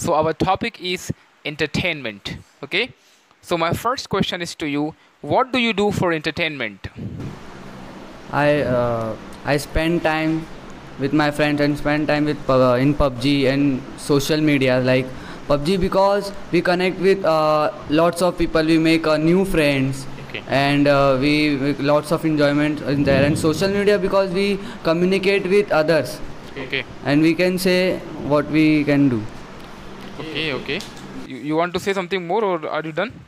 So our topic is entertainment. Okay. So my first question is to you: what do you do for entertainment? I uh, I spend time with my friends and spend time with in PUBG and social media like PUBG because we connect with lots of people. We make new friends Okay. and we make lots of enjoyment in there. And social media because we communicate with others Okay. and we can say what we can do. Okay. Okay. You want to say something more, or are you done?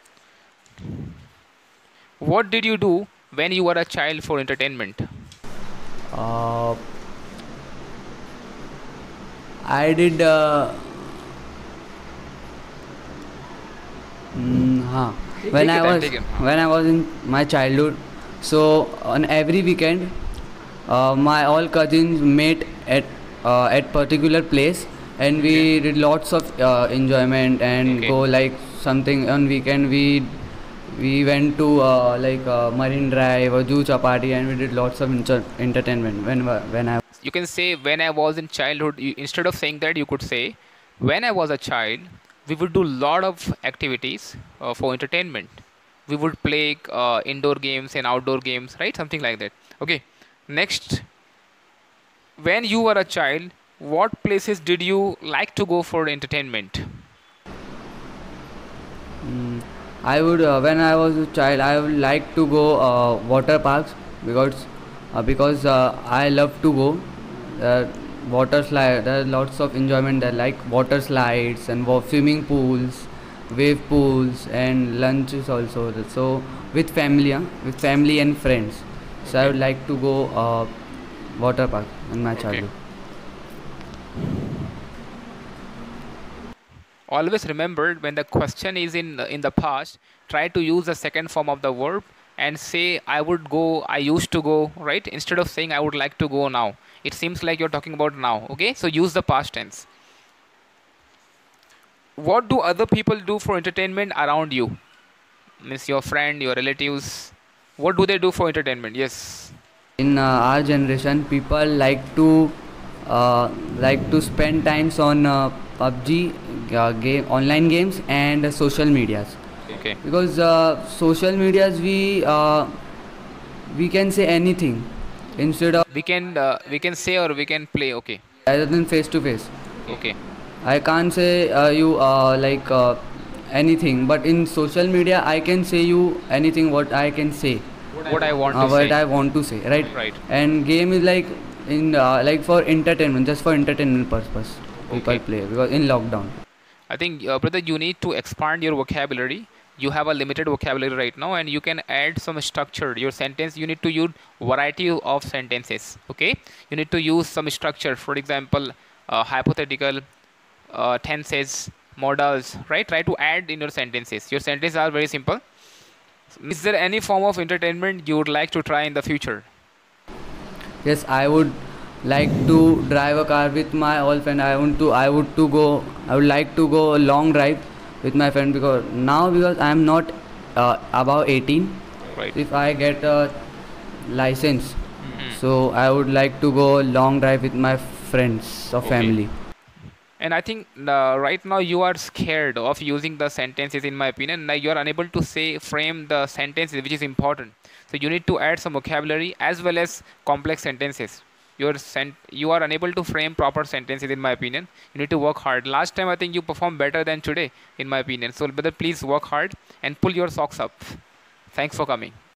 What did you do when you were a child for entertainment? Uh, I did. Huh. When Take I your time. was Take it. when I was in my childhood, so on every weekend, my all cousins met at particular place, and Okay. we did lots of enjoyment and Okay. go like something on weekend. We went to Marine Drive or Zoo Chapati, and we did lots of entertainment when I. You can say when I was in childhood. Instead of saying that, you could say when I was a child, we would do lot of activities for entertainment. We would play indoor games and outdoor games, right? Something like that. Okay. Next, when you were a child, what places did you like to go for entertainment? Mm, I would when I was a child, I would like to go water parks because I love to go uh, water slide. There are lots of enjoyment there, like water slides and swimming pools, wave pools, and lunches also. So with family and friends. So I Okay. would like to go water park in my Okay. childhood. Always remember, when the question is in the past, try to use the second form of the verb and say I would go, I used to go, right? Instead of saying I would like to go now. It seems like you're talking about now. Okay, so use the past tense. What do other people do for entertainment around you? Means your friend, your relatives. What do they do for entertainment? Yes. In our generation, people uh, like to spend times on PUBG game online games and social medias Okay. because social medias we can say anything instead of We can say, or we can play. Okay. rather than face to face. Okay. I can't say you anything, but in social media I can say you anything what I can say, What I want to what say. I want to say, right? Right. And game is like in like for entertainment, just for entertainment purpose. People Okay. play because in lockdown. I think, brother, you need to expand your vocabulary. You have a limited vocabulary right now, and you can add some structure. Your sentence, you need to use variety of sentences. Okay, you need to use some structure. For example, hypothetical, tenses, modals. Right? Try to add in your sentences. Your sentences are very simple. Is there any form of entertainment you would like to try in the future? Yes, I would like to drive a car with my old friend. I would like to go a long drive with my friend because I am not above 18. Right. If I get a license, Hmm. so I would like to go a long drive with my friends or Okay. family. And I think right now you are scared of using the sentences, in my opinion. Like, you are unable to say, frame the sentences, which is important. So you need to add some vocabulary as well as complex sentences. You are unable to frame proper sentences, in my opinion. You need to work hard. Last time I think you performed better than today, in my opinion. So brother, please work hard and pull your socks up. Thanks for coming.